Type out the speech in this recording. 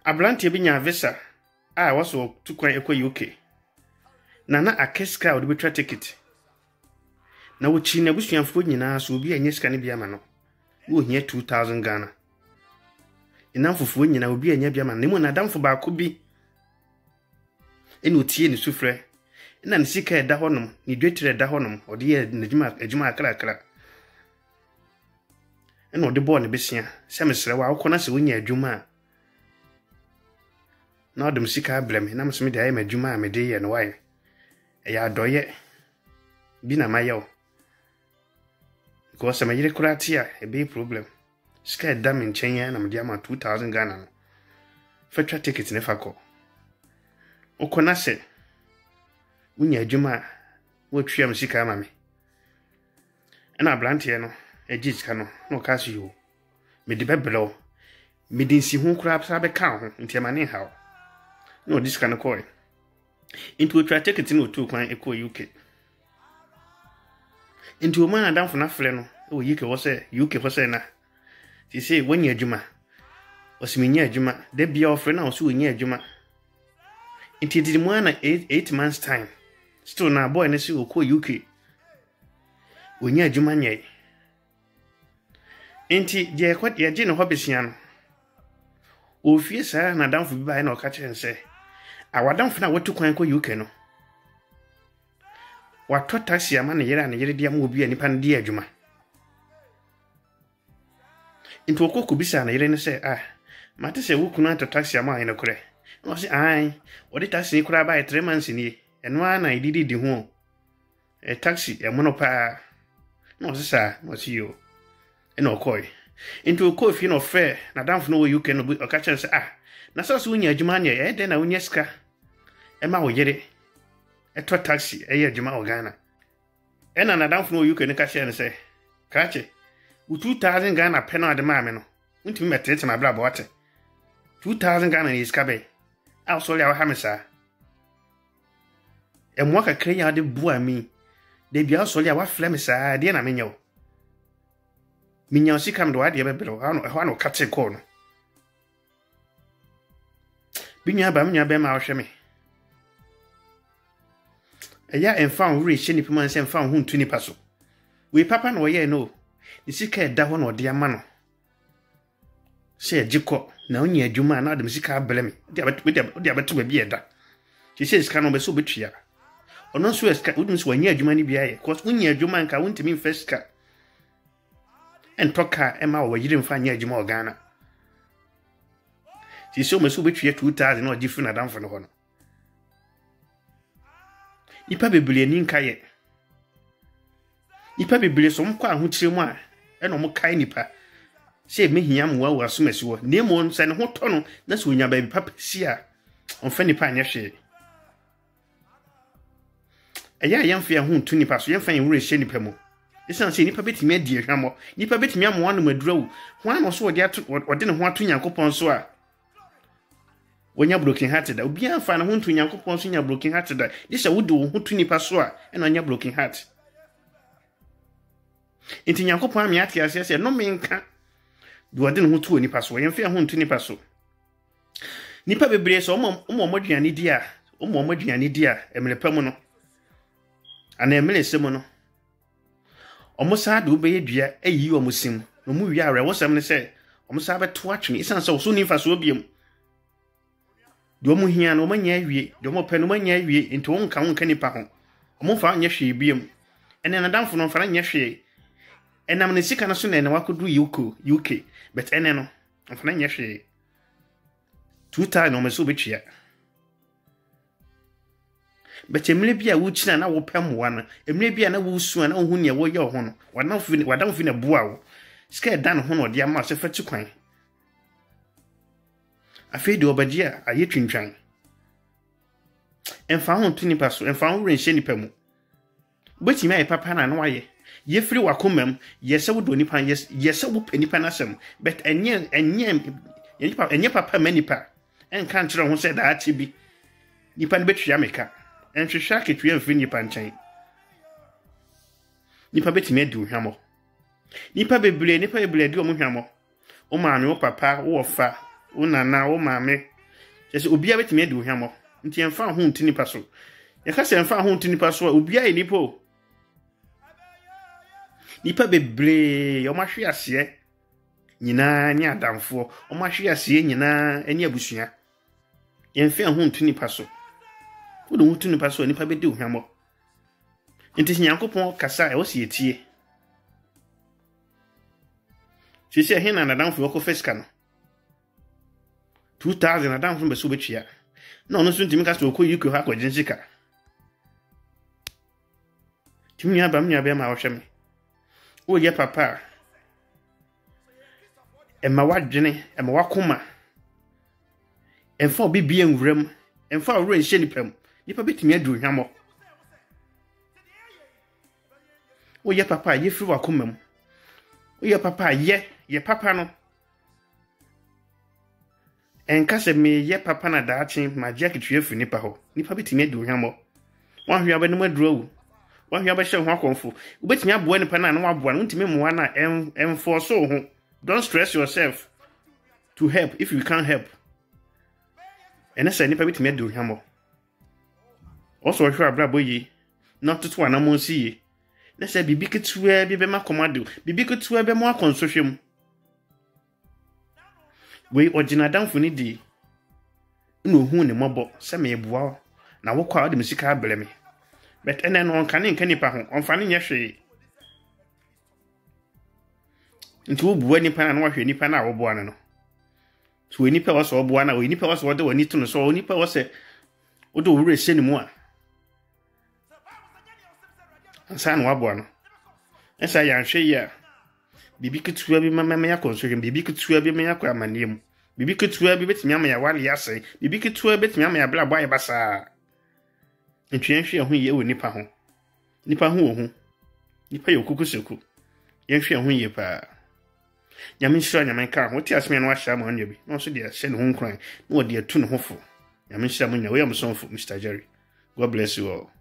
Abrante bi nya visa a waso tukwan ekɔ UK na akeska odi betra ticket na wochi na busuanfo nyina so obi anya sika ne bia ma no wo hia 2000 Ghana inamfofo nyina obi anya bia ma nemu na damfo ba ko bi ene otie ne sufrɛ na ne sika ɛda hɔnom ne dwetre ɛda hɔnom odi ye adwuma akrakra ene odi bɔ ne besia sɛ mesrɛ wa akɔ na sɛ wonya adwuma na odum sika blem na msemi de ayi madwuma me de ye no waye ya doye bi na mayo ko se me yire kurati a e be problem sika da me nchen ya na me de ama 2000 Ghana no fetwa ticket ne fako okona se unya adwuma wo twia me sika ama me na brante no eji sika no no ka so yo me de bebelo me de nsi hu kura sa be ka ho ntiama ne hawo no this kind of coin into a ticket no to kwan eko UK into man adam for na frɛ no o UK was na ti say when you adwuma osiminya adwuma de bia ofrɛ na so onya adwuma into the man 8 months time still na boy na say oko UK onya adwuma nyɛ enti je kwat ye je no hobisia no ofie saa na damfo bi ba na oka kyerɛ nse awadamfo na watu kwan ko UK no wato taxi ama ne yere dia ma obi anipa ne dia adwuma into okoko bisa na yere ne sɛ mate sɛ wo kunu ato taxi ama ayi no korɛ no sɛ ai odi taxi kura ba 3 months ni eno ana ididi di ho taxi e mono pa no sɛ sa no si yo eno okoi into okofie no frɛ na damfo no wo UK no oka kyerɛ sɛ na sɛ so wonya adwuma nyɛ den na wonya sika ema wo yere eto taxi eye adwuma o Ghana ena na damfo no UK ne ka hye ne sɛ krache wo 2000 Ghana pɛ no ade ma me no ntimi metete ma bra bɔte 2000 Ghana is ka be a so ya ha me sa emo ka kre ya de bua mi de bia so ya wa fle me sa de na me nyawo minya sika mdo ade be belo ha no kate ko no binya ba mnya be ma wo hwe me eya enfa wure hye ni pema nse enfa ho ntu ni paso we papa no ye no ni sika eda ho no de ama no se agiko na onya adwuma na de sika abele me de abeto ba bi eda ti se sika no be so betwia ono so sika udum so onya adwuma ni bia ye cause onya adwuma nka wontimi mfa sika entoka ema wo yire mfa nya adwuma o Ghana ti se o me so betwia 2000 na ogifu na damfo no ho no ipa bebele ni nka ye ipa bebele so mkwa ahokyire mu a eno mo kai nipa se mehia mo wa asomasi wo nemo se ne ho to no na so onya ba bi papa si a onfa nipa anya hwe eya yemfa ho ntu nipa so yemfa yewure hye nipa mu esan se nipa betimi adi ehwamo nipa betimi amo anu madurawu ho ano so ode ne ho ato Nyankopɔn so a wonya broken heart da obi anfa na ho ntu Nyankopɔn so nya broken heart da disa wode wo ho tu nipa so a ena nya broken heart enti Nyankopɔn am yate ase se no menka do ode ne ho tu nipa so yemfa ho ntu nipa so nipa bebre so omo aduane di a emlepa mu no ana emlese mu no omo saa de obeye dua ayi omo sim no mu wi are wosam ne se omo saa beto atwene isan so so nifa so obiem do mu hia no manya awie do mo pe no manya awie enti won ka nipa ho omo fa anya hwe biem ene na damfo no fa anya hwe enam ne sika no so na wakodu UK but ene no fa anya hwe 2000 no me so betwia but emle bia wo kina na wo pem wa no emle bia na wo su na wo hu ne wo ye ho no wadam fi na bua wo sika dan ho no de ama se fati kwan afei de obadia aye twintwan emfa ho tu nipa so emfa ho renhye nipa mu betimi aye papa na no aye ye firi wakomam yese wo do nipa yese wo panipa na sem but enye papa manipa enka nkyere ho se da achi bi nipa ne betwia meka enhwehwa ketwia mfi nipa nkyɛn nipa betimi adi hwamo nipa bebre di omo hwamo o maame o papa o fa o nana o maame Just obia betimi ade ohwamo nti emfa ho nti nipa so ye ka se emfa ho nti nipa so obia e nipo nipa bebre yo mahwe ase nyina ni adamfo o mahwe ase nyina ani abusua ye mfa ho nti nipa so wo do nti nipa so nipa bede ohwamo nti Nyankopɔn kasa e wo se etie sisi hena na damfo ko fiska no 2000 na damfo be so betwia na ono so ntimi kasa okɔ yiko ha kɔgye nsika timi nya bam nya be ma wo hwɛ me wo ye papa emma wadwene emma wakoma emfa obi bia nwuram emfa wura nhye nipam nipa betimi adu hwamo wo ye papa ye firi wakoma mu wo ye papa ye papa no enka se me ye papa na daachi ma jack tue fu nipa ho nipa betimi adu hwamo wan hwia ba ne maduro wu wan hwia ba hye ho akonfo ubetimi aboa nipa na waboa no ntimi moa na enforce ho. Don't stress yourself to help if you can't help. And I say nipa betimi adu hwamo also hwa bra boyi not to anamo see na say bibi ketua bi be makomado bibi ketua be mo akonsohwem we ogina danfo ni di na ohu ne mobo se me boa na wo kwa de musika abele me but ene no onka nipa ho onfa ne nyehwe nti wo buwa nipa na wo nipa na wo boa no so nipa wo so boa na we nipa wo so de wani to no so nipa wo se wo do wure hye ne mu a ansa na wo boa no esa ya hwe ya bibi ketua bi mama ya konsohwem bibi ketua bi me yakwa amanem bibi ketua bi betimi ama ya wale ase bibi ketua betimi ama ya bla boy basa ntwenhwe ho ye wo nipa ho nipa yokukuseku yenhwe ho ye pa nyame nhyira nyame ka ho ti asme no ahya ma onye bi no so de hye ne ho nkran no de atu ne ho fo nyame nhyira mo nya we am sonfo Mr. Jerry. God bless you all.